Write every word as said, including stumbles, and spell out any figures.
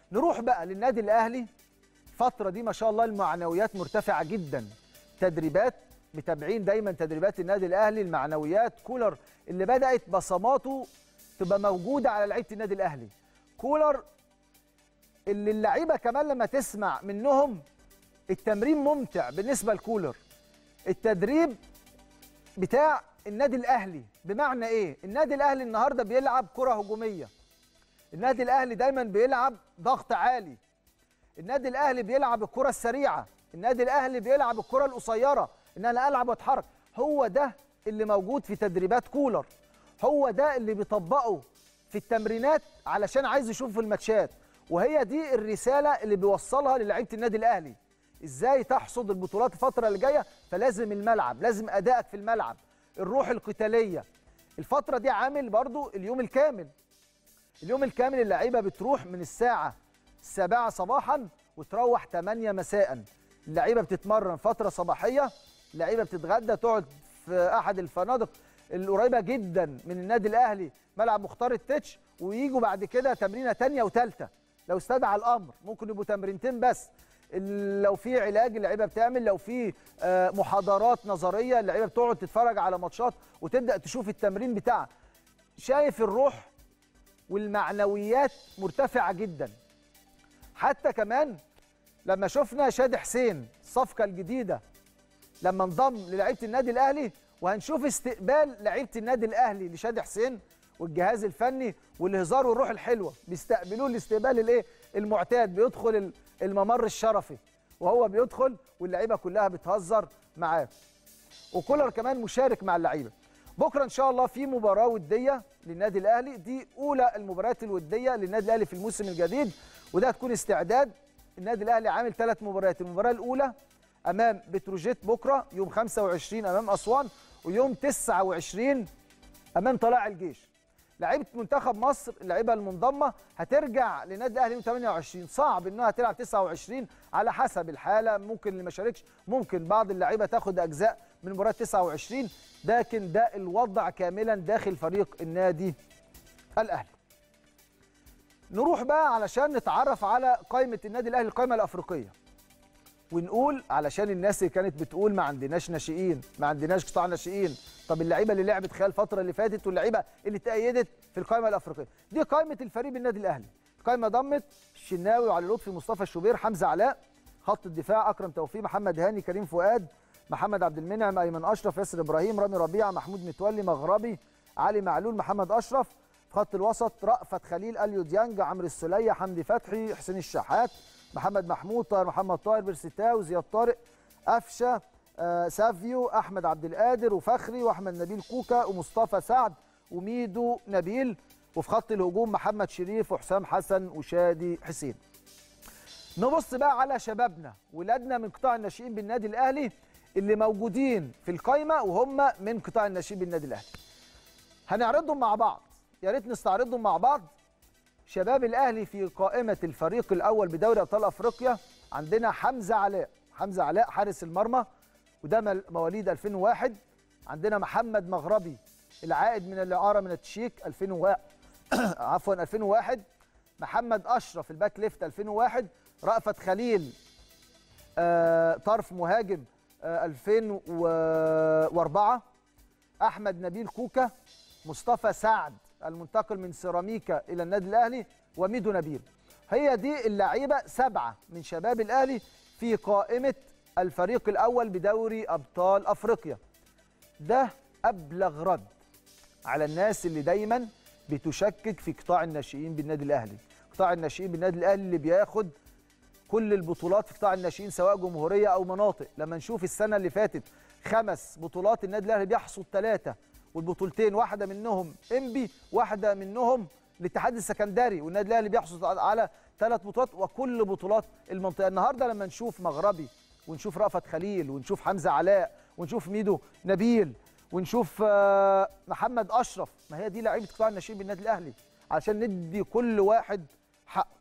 نروح بقى للنادي الاهلي. الفتره دي ما شاء الله المعنويات مرتفعه جدا، تدريبات متابعين دايما تدريبات النادي الاهلي، المعنويات كولر اللي بدات بصماته تبقى موجوده على لعيبه النادي الاهلي. كولر اللي اللعيبه كمان لما تسمع منهم التمرين ممتع بالنسبه لكولر. التدريب بتاع النادي الاهلي بمعنى ايه؟ النادي الاهلي النهارده بيلعب كره هجوميه، النادي الاهلي دايما بيلعب ضغط عالي، النادي الاهلي بيلعب الكره السريعه، النادي الاهلي بيلعب الكره القصيره ان انا العب واتحرك. هو ده اللي موجود في تدريبات كولر، هو ده اللي بيطبقه في التمرينات علشان عايز يشوف في الماتشات، وهي دي الرساله اللي بيوصلها للاعيبه النادي الاهلي. ازاي تحصد البطولات الفتره اللي جايه؟ فلازم الملعب، لازم ادائك في الملعب، الروح القتاليه. الفتره دي عامل برضو اليوم الكامل، اليوم الكامل اللعيبه بتروح من الساعه السابعة صباحا وتروح ثمانية مساء. اللعيبه بتتمرن فتره صباحيه، اللعيبه بتتغدى تقعد في احد الفنادق القريبه جدا من النادي الاهلي، ملعب مختار التتش، وييجوا بعد كده تمرينه ثانيه وثالثه لو استدعى الامر، ممكن يبقوا تمرينتين بس. لو في علاج اللعيبه بتعمل، لو في محاضرات نظريه اللعيبه بتقعد تتفرج على ماتشات وتبدا تشوف التمرين بتاعها. شايف الروح والمعنويات مرتفعه جدا. حتى كمان لما شفنا شادي حسين الصفقه الجديده لما انضم للعيبه النادي الاهلي، وهنشوف استقبال لعيبه النادي الاهلي لشادي حسين والجهاز الفني والهزار والروح الحلوه، بيستقبلوه الاستقبال الايه المعتاد، بيدخل الممر الشرفي وهو بيدخل واللعيبه كلها بتهزر معاه. وكولر كمان مشارك مع اللعيبه. بكره ان شاء الله في مباراه وديه للنادي الاهلي، دي اولى المباريات الوديه للنادي الاهلي في الموسم الجديد، وده هتكون استعداد. النادي الاهلي عامل ثلاث مباريات، المباراه الاولى امام بتروجيت بكره يوم خمسة وعشرين امام اسوان، ويوم تسعة وعشرين امام طلائع الجيش. لعيبه منتخب مصر اللعيبه المنضمه هترجع للنادي الاهلي يوم ثمانية وعشرين، صعب انها تلعب تسعة وعشرين على حسب الحاله، ممكن اللي ما شاركش، ممكن بعض اللعيبه تاخد اجزاء من مباراه تسعة وعشرين، لكن ده الوضع كاملا داخل فريق النادي الاهلي. نروح بقى علشان نتعرف على قائمه النادي الاهلي، القائمه الافريقيه، ونقول علشان الناس اللي كانت بتقول ما عندناش ناشئين، ما عندناش قطاع ناشئين، طب اللعيبه اللي لعبت خلال الفتره اللي فاتت واللعيبه اللي تأيدت في القائمه الافريقيه. دي قائمه الفريق بالنادي الاهلي. القائمه ضمت الشناوي وعلي لطفي، مصطفى الشوبير، حمزه علاء، خط الدفاع اكرم توفيق، محمد هاني، كريم فؤاد، محمد عبد المنعم، ايمن اشرف، ياسر ابراهيم، رامي ربيعه، محمود متولي، مغربي، علي معلول، محمد اشرف. في خط الوسط رأفت خليل، اليو ديانج، عمرو السوليه، حمدي فتحي، حسين الشحات، محمد محمود، طاهر محمد طاهر، بيرسيتاو، زياد طارق، قفشه، آه، سافيو، احمد عبد القادر، وفخري، واحمد نبيل كوكا، ومصطفى سعد، وميدو نبيل. وفي خط الهجوم محمد شريف وحسام حسن وشادي حسين. نبص بقى على شبابنا ولادنا من قطاع الناشئين بالنادي الاهلي اللي موجودين في القائمه وهم من قطاع الناشئين بالنادي الاهلي. هنعرضهم مع بعض، يا ريت نستعرضهم مع بعض. شباب الاهلي في قائمه الفريق الاول بدوري ابطال افريقيا عندنا حمزه علاء، حمزه علاء حارس المرمى وده مواليد ألفين وواحد. عندنا محمد مغربي العائد من الاعاره من التشيك ألفين وواحد عفوا ألفين وواحد. محمد اشرف الباك ليفت ألفين وواحد. رأفت خليل آه طرف مهاجم آه ألفين وأربعة. احمد نبيل كوكا، مصطفى سعد المنتقل من سيراميكا الى النادي الاهلي، وميدو نبيل. هي دي اللعيبه سبعه من شباب الاهلي في قائمه الفريق الاول بدوري ابطال افريقيا. ده ابلغ رد على الناس اللي دايما بتشكك في قطاع الناشئين بالنادي الاهلي. قطاع الناشئين بالنادي الاهلي اللي بياخد كل البطولات في قطاع الناشئين سواء جمهوريه او مناطق. لما نشوف السنه اللي فاتت خمس بطولات النادي الاهلي بيحصد ثلاثه، والبطولتين واحده منهم انبي، واحده منهم الاتحاد السكندري، والنادي الاهلي بيحصل على ثلاث بطولات وكل بطولات المنطقه. النهارده لما نشوف مغربي ونشوف رأفت خليل ونشوف حمزه علاء ونشوف ميدو نبيل ونشوف محمد اشرف، ما هي دي لعيبه قطاع الناشئين بالنادي الاهلي، علشان ندي كل واحد حقه.